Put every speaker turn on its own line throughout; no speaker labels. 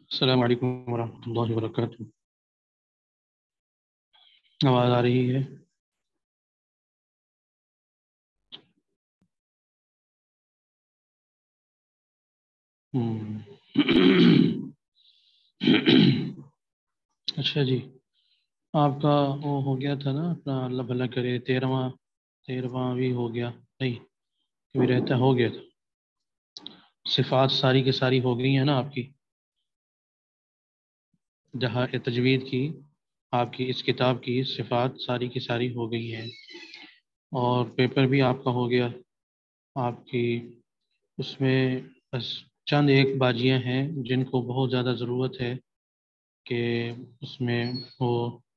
السلام علیکم ورحمۃ اللہ وبرکاتہ۔ آواز آ رہی ہے؟ اچھا جی، آپ کا وہ ہو گیا تھا نا اپنا، اللہ بھلا کرے، 13واں بھی ہو گیا نہیں؟ کبھی رہتا ہو گیا تھا، صفات ساری کی ساری ہو گئی ہیں نا آپ کی، جہاں تجوید کی آپ کی اس کتاب کی صفات ساری کی ساری ہو گئی ہیں، اور پیپر بھی آپ کا ہو گیا آپ کی۔ اس میں بس چند ایک باجیاں ہیں جن کو بہت زیادہ ضرورت ہے کہ اس میں وہ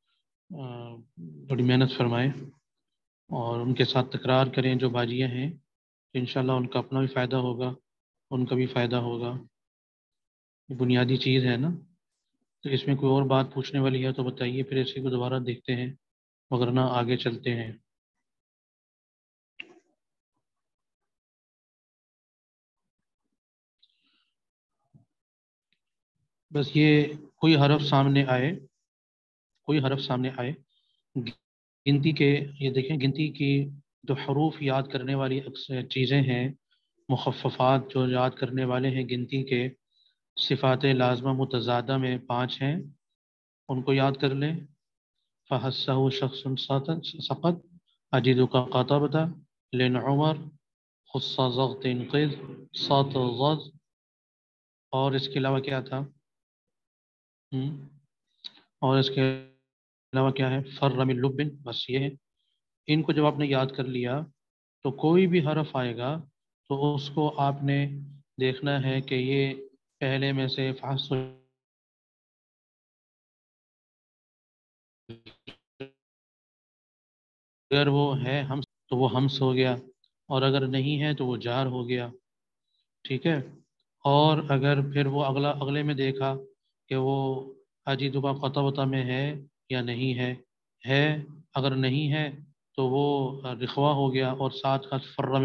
بڑی محنت فرمائیں اور ان کے ساتھ تکرار کریں جو باجیاں ہیں، تو انشاءاللہ ان کا اپنا بھی فائدہ ہوگا، ان کا بھی فائدہ ہوگا۔ یہ بنیادی چیز ہے نا، تو اس میں کوئی اور بات پوچھنے والی ہے تو بتائیے، پھر اسی کو دوبارہ دیکھتے ہیں، وگرنہ آگے چلتے ہیں۔ بس یہ کوئی حرف سامنے آئے، کوئی حرف سامنے آئے گنتی کے، یہ دیکھیں گنتی کی جو حروف یاد کرنے والی اکثر چیزیں ہیں، مخففات جو یاد کرنے والے ہیں گنتی کے، صفات لازمہ متضادہ میں 5 ہیں، ان کو یاد کر لیں۔ فحسہ شخص سقط، اجد کا قطبتا، لن عمر، خص ضغط قذ، سات ضز، اور اس کے علاوہ کیا تھا؟ اور اس کے علاوہ کیا ہے؟ فر من لب، بس یہ ہے۔ ان کو جب آپ نے یاد کر لیا تو کوئی بھی حرف آئے گا تو اس کو آپ نے دیکھنا ہے کہ یہ پہلے میں سے فحص اگر وہ ہے ہمس تو وہ ہمس ہو گیا، اور اگر نہیں ہے تو وہ جار ہو گیا، ٹھیک ہے۔ اور اگر پھر وہ اگلے میں دیکھا کہ وہ اجیدو کا قطبتا میں ہے یا نہیں ہے، اگر نہیں ہے تو وہ رخوا ہو گیا، اور ساتھ ساتھ فرم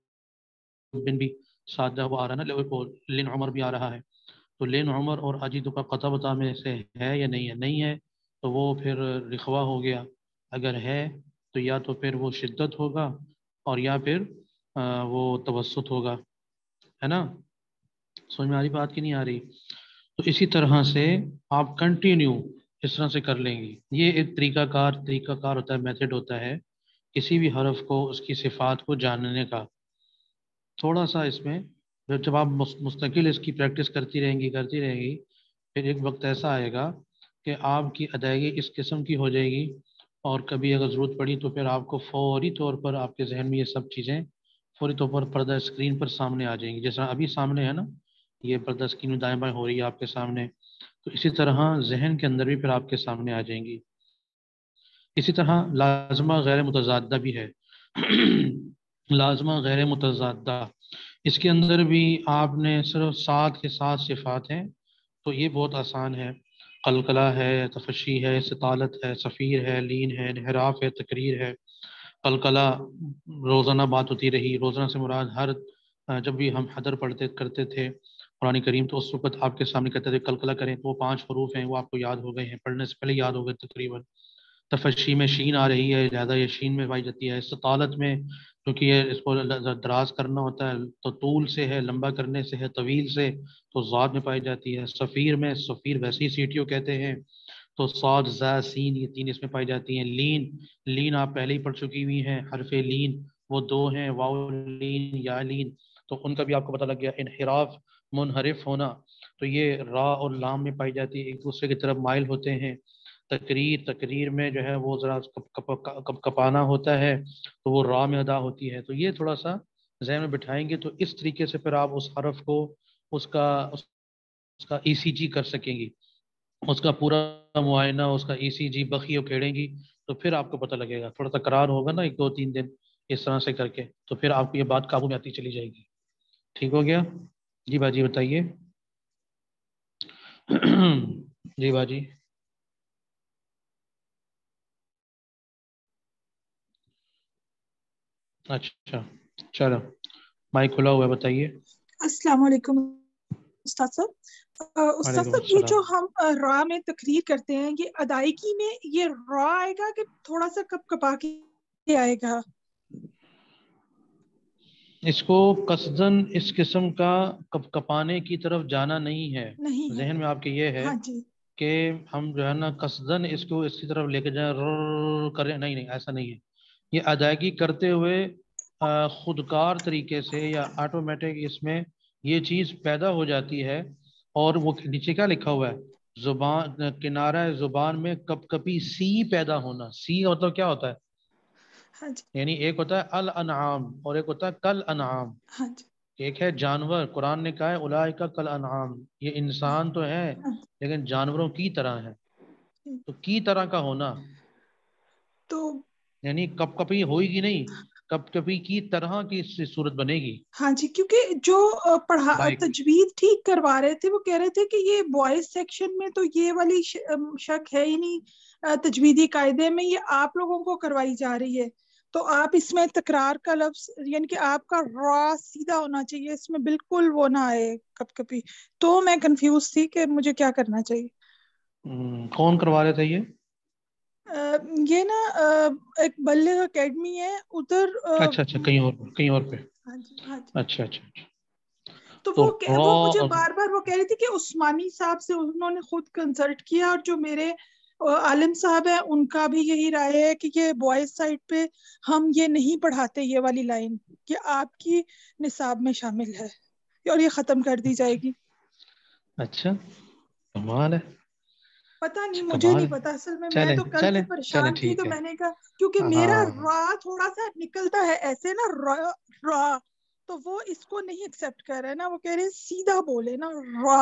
بن بھی ساتھ وہ آ رہا ہے نا، لن عمر بھی آ رہا ہے، تو لن عمر اور اجیدو کا قطبتا میں سے ہے یا نہیں ہے؟ نہیں ہے تو وہ پھر رخوا ہو گیا، اگر ہے تو یا تو پھر وہ شدت ہوگا اور یا پھر وہ توسط ہوگا، ہے نا؟ سمجھ میں آ رہی بات کی نہیں آ رہی؟ تو اسی طرح سے آپ کنٹینیو اس طرح سے کر لیں گی۔ یہ ایک طریقہ کار ہوتا ہے، میتھڈ ہوتا ہے کسی بھی حرف کو اس کی صفات کو جاننے کا۔ تھوڑا سا اس میں جب آپ مستقل اس کی پریکٹس کرتی رہیں گی، پھر ایک وقت ایسا آئے گا کہ آپ کی ادائیگی اس قسم کی ہو جائے گی، اور کبھی اگر ضرورت پڑی تو پھر آپ کو فوری طور پر آپ کے ذہن میں یہ سب چیزیں فوری طور پر پردہ اسکرین پر سامنے آ جائیں گی، جیسا ابھی سامنے ہے نا، یہ پردہ اسکرین میں دائیں بائیں ہو رہی ہے آپ کے سامنے، تو اسی طرح ذہن کے اندر بھی پھر آپ کے سامنے آ جائیں گی۔ اسی طرح لازمہ غیر متضادہ بھی ہے۔ لازمہ غیر متضادہ، اس کے اندر بھی آپ نے صرف 7 کے 7 صفات ہیں، تو یہ بہت آسان ہے۔ قلقلہ ہے، تفشی ہے، استطالت ہے، صفیر ہے، لین ہے، انحراف ہے، تقریر ہے۔ قلقلہ روزانہ بات ہوتی رہی، روزانہ سے مراد ہر جب بھی ہم حدر پڑھتے کرتے تھے قرآن کریم، تو اس وقت آپ کے سامنے کہتے تھے قلقلہ کریں، تو وہ 5 حروف ہیں وہ آپ کو یاد ہو گئے ہیں، پڑھنے سے پہلے یاد ہو گئے تقریباً۔ تفشی میں شین آ رہی ہے، لہذا یہ شین میں پائی جاتی ہے۔ استطالت میں کیونکہ یہ اس کو دراز کرنا ہوتا ہے تو طول سے ہے، لمبا کرنے سے ہے، طویل سے تو ذات میں پائی جاتی ہے۔ صفیر میں، صفیر ویسی سیٹیو کہتے ہیں، تو صاد زا سین یہ 3 اس میں پائی جاتی ہیں۔ لین آپ پہلے ہی پڑھ چکی ہوئی ہیں، حرف لین وہ 2 ہیں، واو لین یا لین، تو ان کا بھی آپ کو پتہ لگ گیا۔ انحراف منحرف ہونا، تو یہ را اور لام میں پائی جاتی ہے، ایک دوسرے کی طرف مائل ہوتے ہیں۔ تقریر میں جو ہے وہ ذرا کپانا ہوتا ہے، تو وہ را میں ادا ہوتی ہے۔ تو یہ تھوڑا سا ذہن میں بٹھائیں گے تو اس طریقے سے پھر آپ اس حرف کو اس کا ای سی جی کر سکیں گی، اس کا پورا معائنہ، اس کا ای سی جی بخیو کھیڑیں گی، تو پھر آپ کو پتہ لگے گا۔ تھوڑا تکرار ہوگا نا 1 2 3 دن اس طرح سے کر کے، تو پھر آپ کو یہ بات قابو میں آتی چلی جائے گی۔ ٹھیک ہو گیا؟ جی باجی بتائیے۔ جی باجی۔ اچھا چلو، مائک کھلا ہوا ہے، بتائیے۔
السلام علیکم استاد صاحب استاد
وعلیکم
صاحب یہ جو
السلام.
ہم را میں تقریر کرتے ہیں یہ ادائیگی میں یہ را آئے گا کہ تھوڑا سا کپ کپا کے آئے گا؟
اس کو قصدن اس قسم کا کپ کپانے کی طرف جانا نہیں ہے.
نہیں ہے.
ذہن میں آپ کے یہ ہے
ہاں جی.
کہ ہم جو ہے نا قصدن اس کو اس کی طرف لے کے جائیں کریں. نہیں نہیں، ایسا نہیں ہے. یہ ادائیگی کرتے ہوئے خودکار طریقے سے یا آٹومیٹک اس میں یہ چیز پیدا ہو جاتی ہے. اور وہ نیچے کیا لکھا ہوا ہے؟ زبان کنارہ زبان میں کپ کپی سی پیدا ہونا. سی مطلب کیا ہوتا ہے؟
ہاں جی.
یعنی ایک ہوتا ہے الانعام اور ایک ہوتا ہے کل انعام.
ہاں جی.
ایک ہے جانور، قرآن نے کہا ہے اولئک کل انعام، یہ انسان تو ہے
ہاں
لیکن جانوروں کی طرح ہے.
جی.
تو کی طرح کا ہونا
تو
یعنی کپ کپی ہوئے گی نہیں، کپ کپی کی طرح کی صورت بنے گی.
ہاں جی، کیونکہ جو
لائک
تجوید ٹھیک کروا رہے تھے وہ کہہ رہے تھے کہ یہ بوائز سیکشن میں تو یہ والی شک ہے ہی نہیں، تجویدی قاعدے میں یہ آپ لوگوں کو کروائی جا رہی ہے. تو آپ اس میں تکرار کا لفظ یعنی کہ آپ کا را سیدھا ہونا چاہیے، اس میں بالکل وہ نہ آئے کپ کپی. تو میں کنفیوز تھی کہ مجھے کیا کرنا چاہیے.
کون کروا رہے تھے یہ؟
یہ نا ایک بلغ اکیڈمی ہے ادھر.
اچھا اچھا، کہیں اور پہ.
ہاں جی. ہاں جی.
اچھا اچھا اچھا.
تو
تو
وہ مجھے
را
بار بار وہ کہہ رہی تھی کہ عثمانی صاحب سے انہوں نے خود کنسلٹ کیا، اور جو میرے عالم صاحب ہیں ان کا بھی یہی رائے ہے کہ یہ بوائز سائڈ پہ ہم یہ نہیں پڑھاتے، یہ والی لائن کہ آپ کی نصاب میں شامل ہے اور یہ ختم کر دی جائے گی.
اچھا، کمال ہے.
پتا نہیں، مجھے
کمال
نہیں
ہے.
پتا اصل میں
چلے
تو کل
چلے
سے
چلے
پریشان تھی. تو
ٹھیک ہے.
میں نے کہا کیونکہ میرا
ہاں
را تھوڑا سا نکلتا ہے ایسے نا را، تو وہ اس کو نہیں ایکسپٹ کر رہے ہیں نا، وہ کہہ رہے ہیں سیدھا بولے نا را.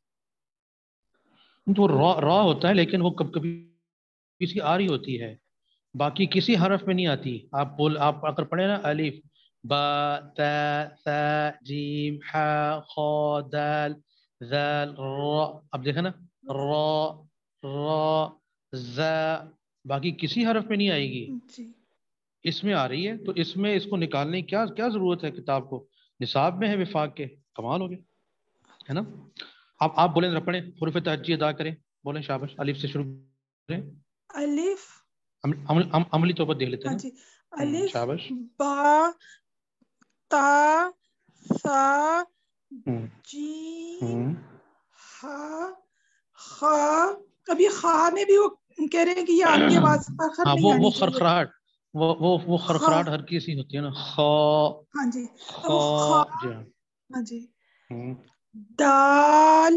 تو را ہوتا ہے لیکن وہ کب کبھی کسی آ رہی ہوتی ہے، باقی کسی حرف میں نہیں آتی. آپ اگر پڑھیں نا الف با تا ثا جیم ح خ دال ذال را، اب دیکھیں نا را را ز، باقی کسی حرف میں نہیں آئے گی.
جی.
اس میں آ رہی ہے، تو اس میں اس کو نکالنے کی کیا ضرورت ہے؟ کتاب کو نصاب میں ہے وفاق کے، کمال ہو گیا ہے نا. آپ بولیں ذرا، پڑھیں حروف تہجی ادا کریں. بولیں شاباش، الف سے شروع کریں.
الف.
عملی طور پر دیکھ لیتے
ہاں
ہیں
جی.
نا.
الف
شاباش.
با تا ثا
ہوں
جیم
ہوں
ہا خا. اب یہ خا میں بھی وہ کہہ رہے ہیں کہ یہ آگے آواز آخر
ہاں،
نہیں
وہ
آنی چاہیے.
خرخراہٹ، وہ
خا.
خرخراہٹ ہر کسی ہوتی ہے نا. خا
ہاں جی. اب
خا.
وہ خا.
جی ہاں.
ہاں جی.
ہوں.
دال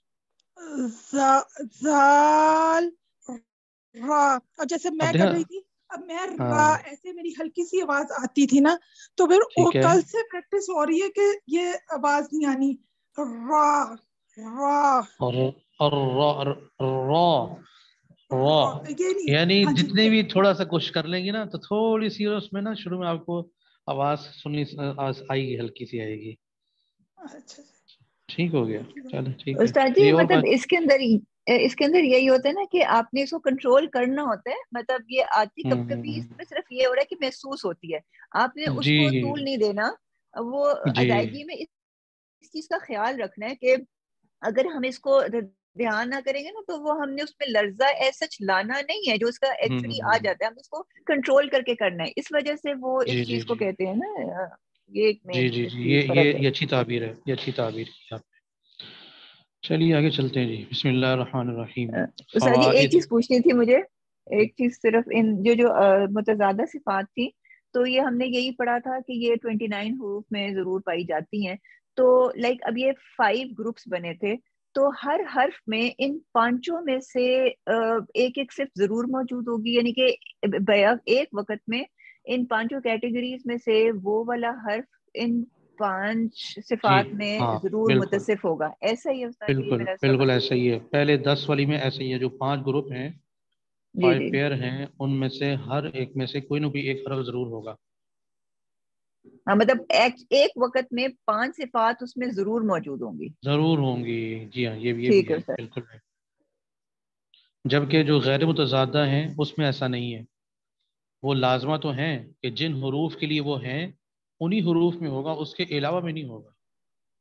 زال را. اور جیسے میں
اب
کر
دیکھا.
رہی تھی، اب میں
ہاں
را ایسے میری ہلکی سی آواز آتی تھی نا، تو پھر
ٹھیک ہے.
کل سے پریکٹس ہو رہی ہے کہ یہ آواز نہیں آنی. را را
اور را را،
را یہ نہیں.
یعنی
ہاں جی.
جتنے بھی تھوڑا سا کوشش کر لیں گے نا تو تھوڑی سی اس میں نا شروع میں آپ کو آواز سننی آئے گی، ہلکی سی آئے گی.
اچھا.
ٹھیک ہو گیا. چلو ٹھیک ہے
استاد جی
جی. اور
مطلب
بات.
اس کے اندر یہی ہوتا ہے نا کہ آپ نے اس کو کنٹرول کرنا ہوتا ہے. مطلب یہ آتی کب کبھی اس میں صرف یہ ہو رہا ہے کہ محسوس ہوتی ہے، آپ نے اس
جی
کو طول نہیں دینا. وہ
جی
ادائیگی میں اس چیز کا خیال رکھنا ہے کہ اگر ہم اس کو دھیان نہ کریں گے نا تو وہ ہم نے اس میں لرزہ ایسا لانا نہیں ہے جو اس کا ایکچولی آ جاتا ہے. ہم اس کو کنٹرول کر کے کرنا ہے. اس وجہ سے وہ
جی
اس
جی
چیز کو
جی
کہتے ہیں نا، یہ ایک
جی
مین
جی
اس
جی
کی فرق ہے.
یہ اچھی تعبیر ہے، یہ اچھی تعبیر کی آپ نے. چلیے آگے چلتے ہیں جی. بسم اللہ الرحمن الرحیم.
استاد جی ایک
فوائد.
چیز پوچھنی تھی مجھے، ایک چیز صرف ان جو متضادہ صفات تھی، تو یہ ہم نے یہی پڑھا تھا کہ یہ 29 حروف میں ضرور پائی جاتی ہیں. تو لائک اب یہ 5 گروپس بنے تھے، تو ہر حرف میں ان پانچوں میں سے ایک ایک صرف ضرور موجود ہوگی، یعنی کہ ایک وقت میں ان پانچوں کیٹیگریز میں سے وہ والا حرف ان 5
جی
صفات میں
ہاں،
ضرور
بالکل
متصف ہوگا. ایسا ہی ہے استاد جی، یہ
بالکل
میرا
بالکل
سمجھ.
ایسا ہی ہے. پہلے 10 والی میں ایسا ہی ہے، جو 5 گروپ ہیں،
جی
5
جی.
پیئر ہیں، ان میں سے ہر ایک میں سے کوئی نہ کوئی ایک حرف ضرور ہوگا.
ہاں مطلب ایک وقت میں 5 صفات اس میں ضرور موجود ہوں گی.
ضرور ہوں گی. جی ہاں، یہ بھی
ٹھیک ہے
ہے،
سر.
بالکل ہے. جبکہ جو غیر متضادہ ہیں اس میں ایسا نہیں ہے. وہ لازمہ تو ہیں کہ جن حروف کے لیے وہ ہیں انہی حروف میں ہوگا، اس کے علاوہ میں نہیں ہوگا.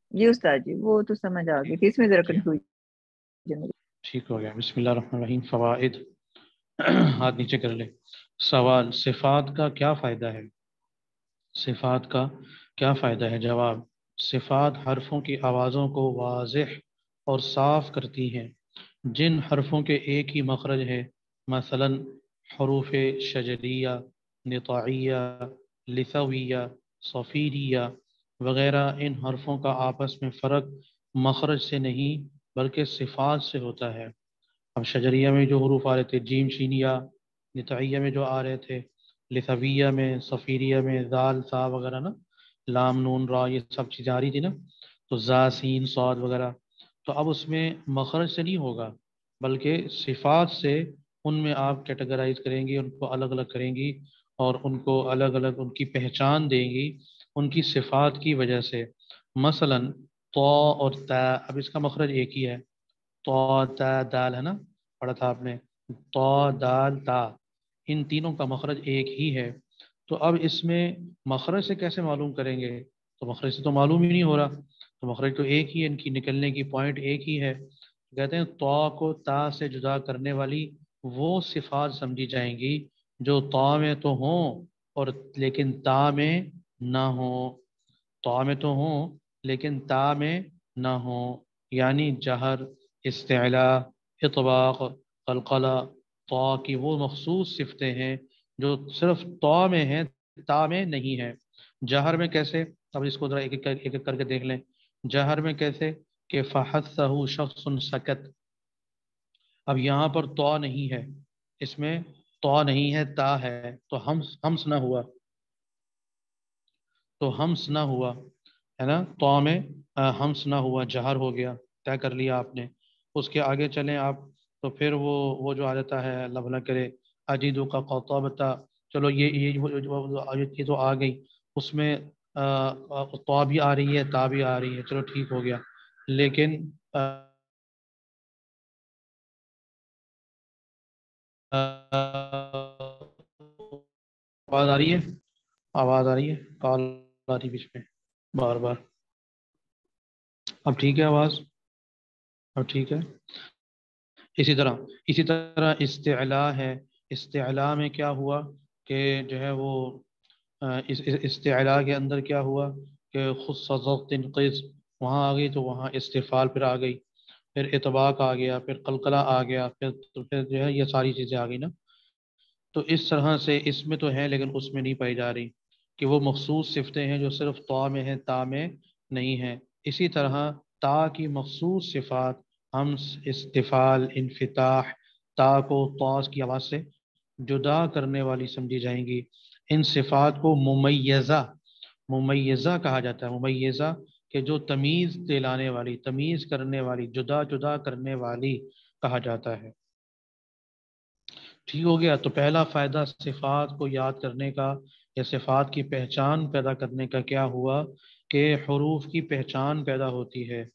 جی استاد جی وہ تو سمجھ آ گئی تھی، اس میں ذرا کنفیوژن۔
ٹھیک ہو گیا. بسم اللہ الرحمن الرحیم. فوائد. ہاتھ نیچے کر لیں. سوال: صفات کا کیا فائدہ ہے؟ صفات کا کیا فائدہ ہے؟ جواب: صفات حرفوں کی آوازوں کو واضح اور صاف کرتی ہیں. جن حرفوں کے ایک ہی مخرج ہے، مثلا حروف شجریہ، نطاعیہ، لثویہ، صفیریہ وغیرہ، ان حرفوں کا آپس میں فرق مخرج سے نہیں بلکہ صفات سے ہوتا ہے. اب شجریہ میں جو حروف آ رہے تھے جیم شین یا، نطعیہ میں جو آ رہے تھے، لثویہ میں، صفیریہ میں ذال سا وغیرہ نا، لام نون را، یہ سب چیزیں آ رہی تھی نا، تو زا سین صاد وغیرہ، تو اب اس میں مخرج سے نہیں ہوگا بلکہ صفات سے ان میں آپ کیٹیگرائز کریں گی، ان کو الگ الگ کریں گی اور ان کو الگ الگ ان کی پہچان دیں گی ان کی صفات کی وجہ سے. مثلا تو اور تا، اب اس کا مخرج ایک ہی ہے، تو تا دال ہے نا، پڑھا تھا آپ نے، تو دال تا، ان تینوں کا مخرج ایک ہی ہے. تو اب اس میں مخرج سے کیسے معلوم کریں گے؟ تو مخرج سے تو معلوم ہی نہیں ہو رہا، تو مخرج تو ایک ہی ہے، ان کی نکلنے کی پوائنٹ ایک ہی ہے. کہتے ہیں تو کو تا سے جدا کرنے والی وہ صفات سمجھی جائیں گی جو تا میں تو ہوں اور لیکن تا میں نہ ہوں. تو میں تو ہوں لیکن تا میں نہ ہوں، یعنی جہر، استعلاء، اطباق، قلقلہ. تو کی وہ مخصوص صفتیں ہیں جو صرف تو میں ہیں، تا میں نہیں ہے. جہر میں کیسے؟ اب اس کو ذرا ایک ایک کر کے دیکھ لیں. جہر میں کیسے کہ فحثہ شخص سکت. اب یہاں پر تو نہیں ہے، اس میں تو نہیں ہے، تا ہے، تو ہمس نہ ہوا، تو ہمس نہ ہوا ہے نا، تو میں ہمس نہ ہوا، جہر ہو گیا، طے کر لیا آپ نے. اس کے آگے چلیں آپ تو پھر وہ جو آ جاتا ہے، اللہ بھلا کرے، اجیدو کا قطبتا. چلو یہ تو آ گئی، اس میں تو بھی آ رہی ہے، تا بھی آ رہی ہے، چلو ٹھیک ہو گیا. لیکن آواز آ رہی ہے، آواز آ رہی ہے، کال آ رہی بیچ میں بار بار. اب ٹھیک ہے آواز؟ اب ٹھیک ہے. اسی طرح استعلاء ہے. استعلاء میں کیا ہوا کہ جو ہے وہ استعلاء کے اندر کیا ہوا کہ خص ضغط قز وہاں آ گئی، تو وہاں استفال پھر آ گئی، پھر اطباق آ گیا، پھر قلقلہ آ گیا، پھر جو ہے یہ ساری چیزیں آ گئی نا. تو اس طرح سے اس میں تو ہے لیکن اس میں نہیں پائی جا رہی کہ وہ مخصوص صفتیں ہیں جو صرف تو میں ہیں، تا میں نہیں ہیں. اسی طرح تا کی مخصوص صفات ہمس، استفال، انفتاح، تا کو طاس کی آواز سے جدا کرنے والی سمجھی جائیں گی. ان صفات کو ممیزہ کہا جاتا ہے. ممیزہ کہ جو تمیز دلانے والی، تمیز کرنے والی، جدا جدا کرنے والی کہا جاتا ہے. ٹھیک ہو گیا. تو پہلا فائدہ صفات کو یاد کرنے کا یا صفات کی پہچان پیدا کرنے کا کیا ہوا کہ حروف کی پہچان پیدا ہوتی ہے،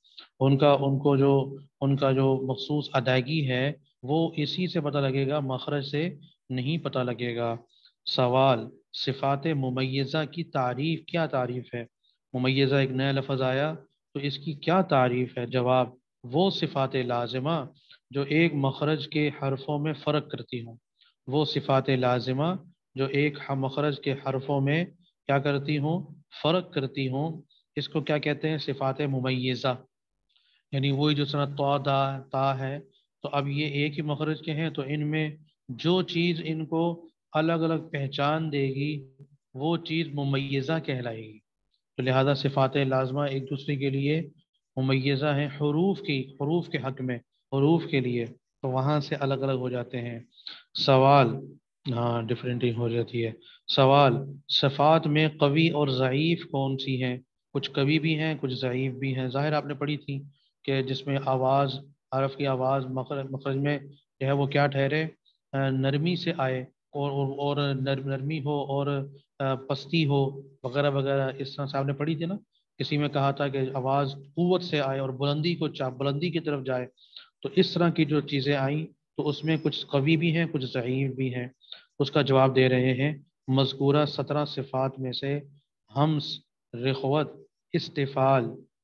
ان کا جو مخصوص ادائیگی ہے وہ اسی سے پتہ لگے گا، مخرج سے نہیں پتہ لگے گا. سوال: صفات ممیزہ کی تعریف، کیا تعریف ہے؟ ممیزہ ایک نیا لفظ آیا تو اس کی کیا تعریف ہے؟ جواب: وہ صفات لازمہ جو ایک مخرج کے حرفوں میں فرق کرتی ہوں. وہ صفات لازمہ جو ایک مخرج کے حرفوں میں کیا کرتی ہوں؟ فرق کرتی ہوں. اس کو کیا کہتے ہیں؟ صفات ممیزہ. یعنی وہی جو سنا تو دا تا ہے، تو اب یہ ایک ہی مخرج کے ہیں، تو ان میں جو چیز ان کو الگ الگ پہچان دے گی وہ چیز ممیزہ کہلائے گی. تو لہذا صفات لازمہ ایک دوسرے کے لیے ممیزہ ہیں، حروف کے حق میں، حروف کے لیے تو وہاں سے الگ الگ ہو جاتے ہیں. سوال: ہاں ڈفرینٹنگ ہو جاتی ہے. سوال: صفات میں قوی اور ضعیف کون سی ہیں؟ کچھ قوی بھی ہیں، کچھ ضعیف بھی ہیں. ظاہر آپ نے پڑھی تھی کہ جس میں آواز، حرف کی آواز مخرج میں جو ہے وہ کیا ٹھہرے، نرمی سے آئے، اور نرمی ہو اور پستی ہو وغیرہ وغیرہ. اس طرح سے آپ نے پڑھی تھی نا. کسی میں کہا تھا کہ آواز قوت سے آئے اور بلندی کی طرف جائے. تو اس طرح کی جو چیزیں آئیں تو اس میں کچھ قوی بھی ہیں، کچھ ضعیف بھی ہیں. اس کا جواب دے رہے ہیں. مذکورہ 17 صفات میں سے ہمس، رخوت، استفال،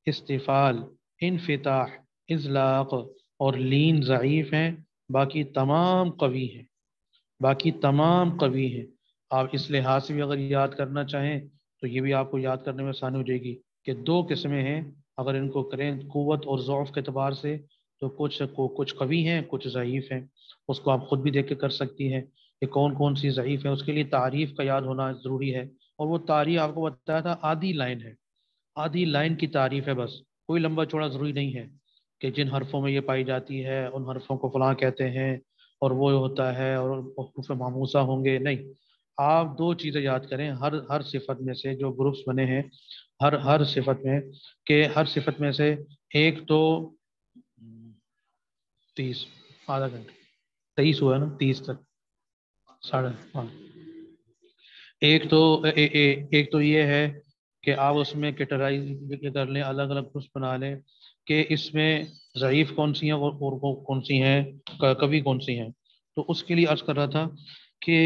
استفال، انفتاح، اطلاق اور لین ضعیف ہیں، باقی تمام قوی ہیں، باقی تمام قوی ہیں۔ آپ اس لحاظ سے بھی اگر یاد کرنا چاہیں تو یہ بھی آپ کو یاد کرنے میں آسانی ہو جائے گی کہ دو قسمیں ہیں، اگر ان کو کریں قوت اور ضعف کے اعتبار سے تو کچھ قوی ہیں، کچھ ضعیف ہیں۔ اس کو آپ خود بھی دیکھ کے کر سکتی ہیں کہ کون کون سی ضعیف ہیں۔ اس کے لیے تعریف کا یاد ہونا ضروری ہے، اور وہ تعریف آپ کو بتایا تھا آدھی لائن ہے، آدھی لائن کی تعریف ہے بس، کوئی لمبا چوڑا ضروری نہیں ہے کہ جن حرفوں میں یہ پائی جاتی ہے ان حرفوں کو فلاں کہتے ہیں اور وہ ہوتا ہے اور حروف ماموسہ ہوں گے، نہیں۔ آپ دو چیزیں یاد کریں ہر صفت میں سے، جو گروپس بنے ہیں ہر صفت میں، کہ ہر صفت میں سے ایک تو 30، آدھا گھنٹہ 23 ہوا ہے نا، 30 تک ساڑھے، ہاں۔ ایک تو یہ ہے کہ آپ اس میں کیٹرائز کر لیں، الگ الگ گروپس بنا لیں کہ اس میں ضعیف کون سی ہیں اور کون سی ہیں، کبھی کون سی ہیں۔ تو اس کے لیے عرض کر رہا تھا کہ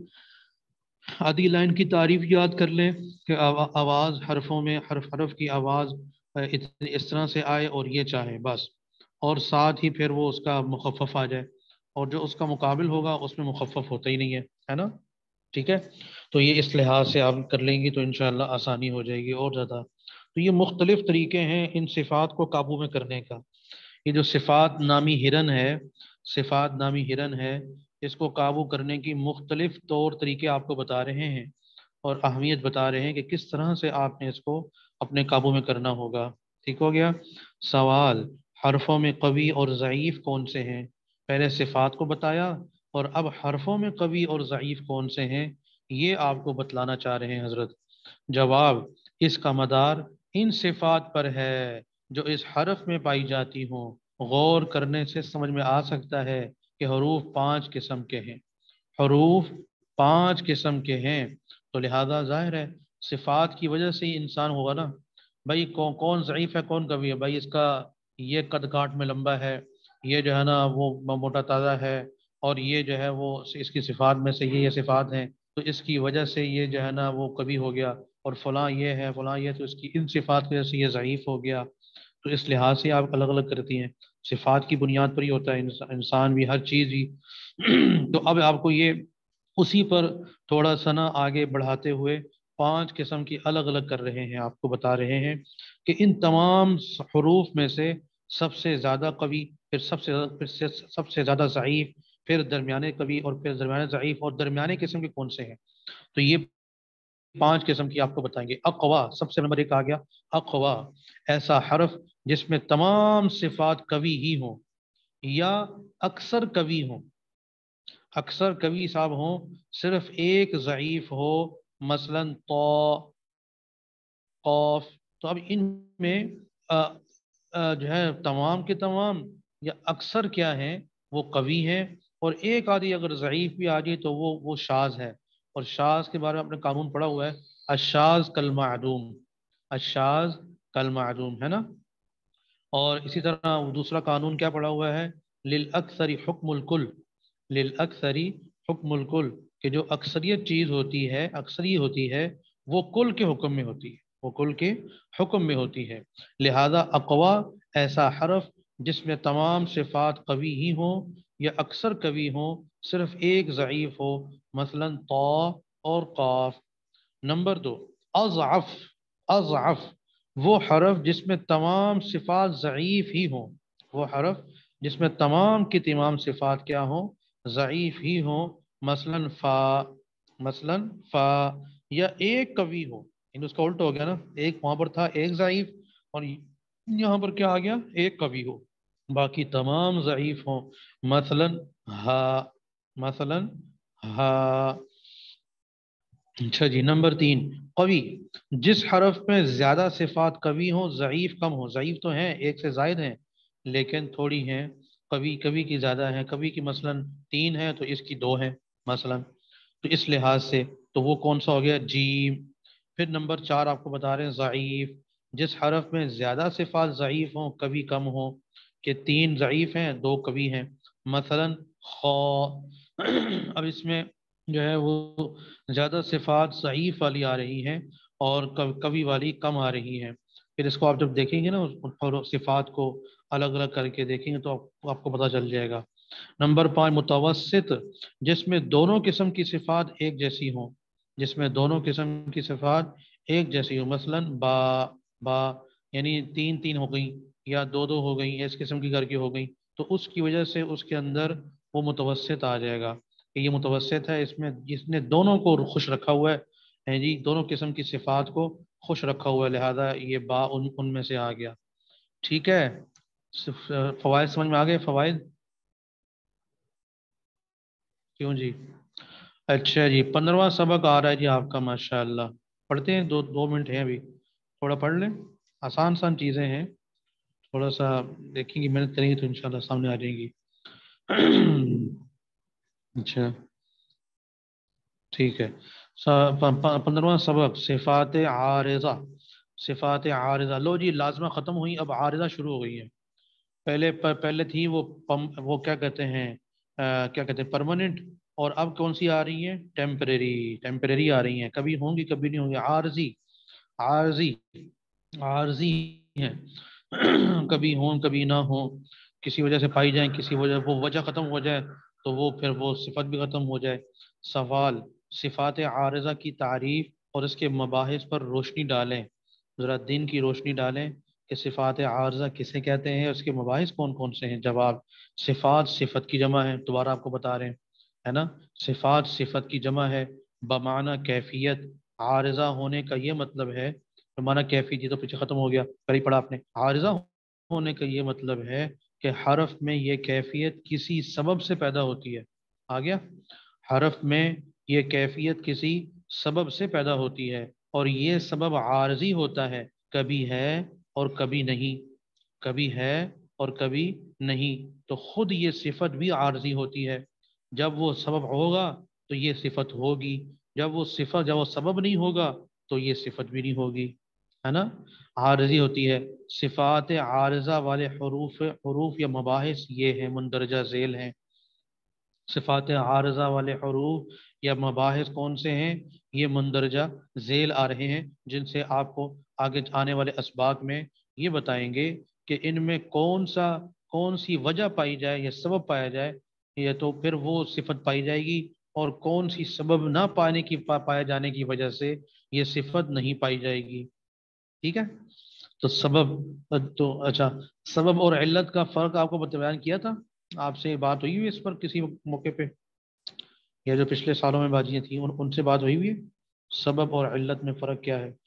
آدھی لائن کی تعریف یاد کر لیں کہ آواز حرفوں میں حرف کی آواز اس طرح سے آئے اور یہ چاہے بس، اور ساتھ ہی پھر وہ اس کا مخفف آ جائے، اور جو اس کا مقابل ہوگا اس میں مخفف ہوتا ہی نہیں ہے نا، ٹھیک ہے۔ تو یہ اس لحاظ سے آپ کر لیں گی تو انشاءاللہ آسانی ہو جائے گی اور زیادہ۔ تو یہ مختلف طریقے ہیں ان صفات کو قابو میں کرنے کا۔ یہ جو صفات نامی ہرن ہے، صفات نامی ہرن ہے، اس کو قابو کرنے کی مختلف طور طریقے آپ کو بتا رہے ہیں اور اہمیت بتا رہے ہیں کہ کس طرح سے آپ نے اس کو اپنے قابو میں کرنا ہوگا۔ ٹھیک ہو گیا؟ سوال، حرفوں میں قوی اور ضعیف کون سے ہیں؟ پہلے صفات کو بتایا اور اب حرفوں میں قوی اور ضعیف کون سے ہیں یہ آپ کو بتلانا چاہ رہے ہیں حضرت۔ جواب، اس کا مدار ان صفات پر ہے جو اس حرف میں پائی جاتی ہوں۔ غور کرنے سے سمجھ میں آ سکتا ہے کہ حروف 5 قسم کے ہیں، حروف 5 قسم کے ہیں، تو لہذا ظاہر ہے صفات کی وجہ سے ہی انسان ہوگا نا بھائی، کون ضعیف ہے کون قوی ہے، بھائی اس کا یہ قد کاٹ میں لمبا ہے، یہ جو ہے نا وہ موٹا تازہ ہے، اور یہ جو ہے وہ اس کی صفات میں سے یہ صفات ہیں، تو اس کی وجہ سے یہ جو ہے نا وہ قوی ہو گیا، اور فلاں یہ ہے فلاں یہ، تو اس کی ان صفات کی وجہ سے یہ ضعیف ہو گیا۔ تو اس لحاظ سے آپ الگ الگ کرتی ہیں، صفات کی بنیاد پر ہی ہوتا ہے انسان بھی، ہر چیز ہی۔ تو اب آپ کو یہ اسی پر تھوڑا سا نا آگے بڑھاتے ہوئے 5 قسم کی الگ الگ کر رہے ہیں، آپ کو بتا رہے ہیں کہ ان تمام حروف میں سے سب سے زیادہ قوی، پھر سب سے زیادہ ضعیف، پھر درمیانے قوی، اور پھر درمیانے ضعیف، اور درمیانے قسم کے کون سے ہیں۔ تو یہ 5 قسم کی آپ کو بتائیں گے۔ اقوا، سب سے نمبر 1 آ گیا، اقوا، ایسا حرف جس میں تمام صفات قوی ہی ہوں یا اکثر قوی ہوں، اکثر قوی صاحب ہوں، صرف ایک ضعیف ہو، مثلا تو، قوف۔ تو اب ان میں جو ہے تمام کے تمام یا اکثر کیا ہیں، وہ قوی ہیں، اور ایک آدھی اگر ضعیف بھی آ جائے تو وہ شاذ ہے، اور شاذ کے بارے میں آپ نے قانون پڑھا ہوا ہے، الشاذ کالمعدوم، الشاذ کالمعدوم، ہے نا۔ اور اسی طرح دوسرا قانون کیا پڑھا ہوا ہے، للاکثر حکم الکل، للاکثر حکم الکل، کہ جو اکثریت چیز ہوتی ہے، اکثری ہوتی ہے، وہ کل کے حکم میں ہوتی ہے، وہ کل کے حکم میں ہوتی ہے۔ لہذا اقوا، ایسا حرف جس میں تمام صفات قوی ہی ہوں یا اکثر قوی ہوں، صرف ایک ضعیف ہو، مثلا طا اور قاف۔ نمبر 2، اضعف، اضعف، وہ حرف جس میں تمام صفات ضعیف ہی ہوں، وہ حرف جس میں تمام کی تمام صفات کیا ہوں، ضعیف ہی ہوں، مثلا فا، مثلا فا، یا ایک قوی ہو، یعنی اس کا الٹا ہو گیا نا، ایک وہاں پر تھا ایک ضعیف، اور یہاں پر کیا آ گیا، ایک قوی ہو، باقی تمام ضعیف ہوں، مثلا ہا، مثلا ہا۔ اچھا جی، نمبر 3، قوی، جس حرف میں زیادہ صفات قوی ہوں، ضعیف کم ہوں، ضعیف تو ہیں ایک سے زائد ہیں لیکن تھوڑی ہیں، قوی کبھی کی زیادہ ہیں، کبھی کی مثلا 3 ہیں تو اس کی 2 ہیں مثلا، تو اس لحاظ سے تو وہ کون سا ہو گیا، جیم۔ پھر نمبر 4 آپ کو بتا رہے ہیں ضعیف، جس حرف میں زیادہ صفات ضعیف ہوں کبھی کم ہوں، کہ 3 ضعیف ہیں 2 قوی ہیں، مثلا خا۔ اب اس میں جو ہے وہ زیادہ صفات ضعیف والی آ رہی ہیں اور قوی والی کم آ رہی ہیں۔ پھر اس کو آپ جب دیکھیں گے نا اور صفات کو الگ الگ کر کے دیکھیں گے تو آپ کو پتہ چل جائے گا۔ نمبر 5 متوسط، جس میں دونوں قسم کی صفات ایک جیسی ہوں، جس میں دونوں قسم کی صفات ایک جیسی ہوں، مثلا با یعنی 3 ہو گئیں یا 2 ہو گئیں، اس قسم کی کر کے ہو گئیں، تو اس کی وجہ سے اس کے اندر وہ متوسط آ جائے گا کہ یہ متوسط ہے، اس نے دونوں کو خوش رکھا ہوا ہے جی، دونوں قسم کی صفات کو خوش رکھا ہوا ہے، لہذا یہ با ان میں سے آ گیا۔ ٹھیک ہے، فوائد سمجھ میں آ گئے؟ فوائد کیوں جی؟ اچھا جی، 15واں سبق آ رہا ہے جی آپ کا، ماشاء اللہ۔ پڑھتے ہیں، 2 منٹ ہیں ابھی، تھوڑا پڑھ لیں، آسان چیزیں ہیں، تھوڑا سا دیکھیں گے، محنت کریں گے تو انشاءاللہ سامنے آ جائیں گی۔ اچھا ٹھیک ہے، 15واں سبق صفات عارضہ، صفات عارضہ۔ لو جی، لازمہ ختم ہوئی، اب عارضہ شروع ہو گئی ہے۔ پہلے تھی وہ کیا کہتے ہیں، کیا کہتے ہیں پرماننٹ، اور اب کون سی آ رہی ہیں؟ ٹیمپریری آ رہی ہیں، کبھی ہوں گی کبھی نہیں ہوں گی، عارضی عارضی ہیں، کبھی ہوں کبھی نہ ہوں، کسی وجہ سے پائی جائیں، کسی وجہ ختم ہو جائے تو پھر وہ صفت بھی ختم ہو جائے۔ سوال، صفات عارضہ کی تعریف اور اس کے مباحث پر روشنی ڈالیں، ذرا دین کی روشنی ڈالیں کہ صفات عارضہ کسے کہتے ہیں، اس کے مباحث کون کون سے ہیں۔ جواب، صفت کی جمع ہے، دوبارہ آپ کو بتا رہے ہیں، ہے نا، صفت کی جمع ہے، بمعنی کیفیت، عارضہ ہونے کا یہ مطلب ہے، بمعنی کیفیت، یہ تو پیچھے ختم ہو گیا، پہلے پڑھا آپ نے، عارضہ ہونے کا یہ مطلب ہے کہ حرف میں یہ کیفیت کسی سبب سے پیدا ہوتی ہے، آ گیا، حرف میں یہ کیفیت کسی سبب سے پیدا ہوتی ہے، اور یہ سبب عارضی ہوتا ہے، کبھی ہے اور کبھی نہیں، کبھی ہے اور کبھی نہیں، تو خود یہ صفت بھی عارضی ہوتی ہے، جب وہ سبب ہوگا تو یہ صفت ہوگی، جب وہ سبب نہیں ہوگا تو یہ صفت بھی نہیں ہوگی، ہے نا، عارضی ہوتی ہے۔ صفات عارضہ والے حروف یا مباحث یہ ہیں، مندرجہ ذیل ہیں۔ صفات عارضہ والے حروف یا مباحث کون سے ہیں؟ یہ مندرجہ ذیل آ رہے ہیں، جن سے آپ کو آگے آنے والے اسباق میں یہ بتائیں گے کہ ان میں کون سی وجہ پائی جائے یا سبب پایا جائے، یا تو پھر وہ صفت پائی جائے گی، اور کون سی سبب نہ پائے جانے کی وجہ سے یہ صفت نہیں پائی جائے گی۔ ٹھیک ہے، تو اچھا، سبب اور علت کا فرق آپ کو بیان کیا تھا، آپ سے بات ہوئی ہوئی اس پر کسی موقع پہ، یا جو پچھلے سالوں میں باتیں تھیں ان سے بات ہوئی ہوئی ہے، سبب اور علت میں فرق کیا ہے؟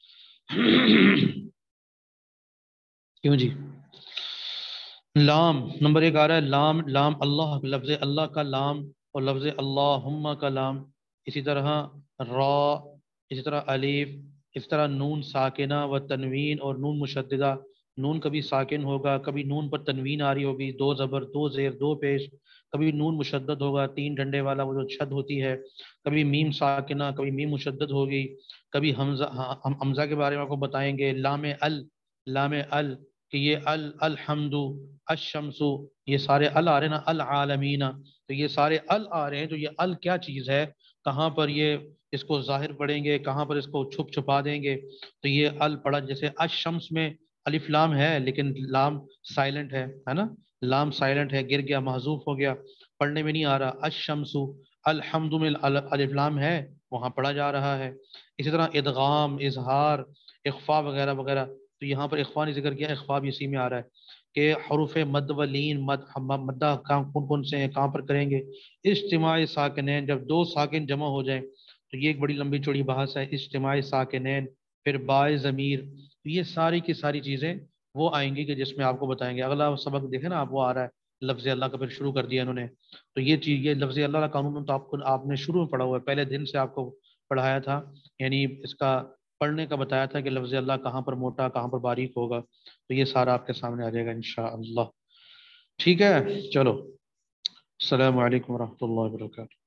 کیوں جی؟ لام، نمبر 1 آ رہا ہے، لام اللہ، لفظ اللہ کا لام، اور لفظ اللہم کا لام، اسی طرح را، اسی طرح الف، اس طرح نون ساکنہ و تنوین اور نون مشددہ، نون کبھی ساکن ہوگا، کبھی نون پر تنوین آ رہی ہوگی، 2 زبر 2 زیر 2 پیش، کبھی نون مشدد ہوگا 3 ڈنڈے والا وہ جو چھد ہوتی ہے، کبھی میم ساکنہ، کبھی میم مشدد ہوگی، کبھی حمزہ کے بارے میں آپ کو بتائیں گے، لام ال کہ یہ الحمد، الشمس، یہ سارے ال آ رہے ہیں نا، العالمین، تو یہ سارے ال آ رہے ہیں، تو یہ ال کیا چیز ہے، کہاں پر یہ اس کو ظاہر پڑھیں گے، کہاں پر اس کو چھپا دیں گے، تو یہ ال پڑھا، جیسے الشمس میں الف لام ہے لیکن لام سائلنٹ ہے نا، لام سائلنٹ ہے، گر گیا، محذوف ہو گیا، پڑھنے میں نہیں آ رہا، الشمس، الحمد میں الف لام ہے، وہاں پڑھا جا رہا ہے۔ اسی طرح ادغام، اظہار، اخفا وغیرہ وغیرہ، تو یہاں پر اخفا نے ذکر کیا، اخفا بھی اسی میں آ رہا ہے کہ حروف مد و لین، مدہ کون کون سے ہیں، کہاں پر کریں گے، اجتماع ساکنین، جب 2 ساکن جمع ہو جائیں، تو یہ ایک بڑی لمبی چوڑی بحث ہے، اجتماع ساکنین، پھر بائے ضمیر، تو یہ ساری کی ساری چیزیں وہ آئیں گی کہ جس میں آپ کو بتائیں گے۔ اگلا سبق دیکھیں نا آپ، وہ آ رہا ہے لفظ اللہ کا، پھر شروع کر دیا انہوں نے، تو یہ چیز، یہ لفظ اللہ کا قانون تو آپ نے شروع میں پڑھا ہوا ہے، پہلے دن سے آپ کو پڑھایا تھا، یعنی اس کا پڑھنے کا بتایا تھا کہ لفظ اللہ کہاں پر موٹا کہاں پر باریک ہوگا، تو یہ سارا آپ کے سامنے آ جائے گا انشاءاللہ۔ ٹھیک ہے، چلو، السلام علیکم ورحمۃ اللہ وبرکاتہ۔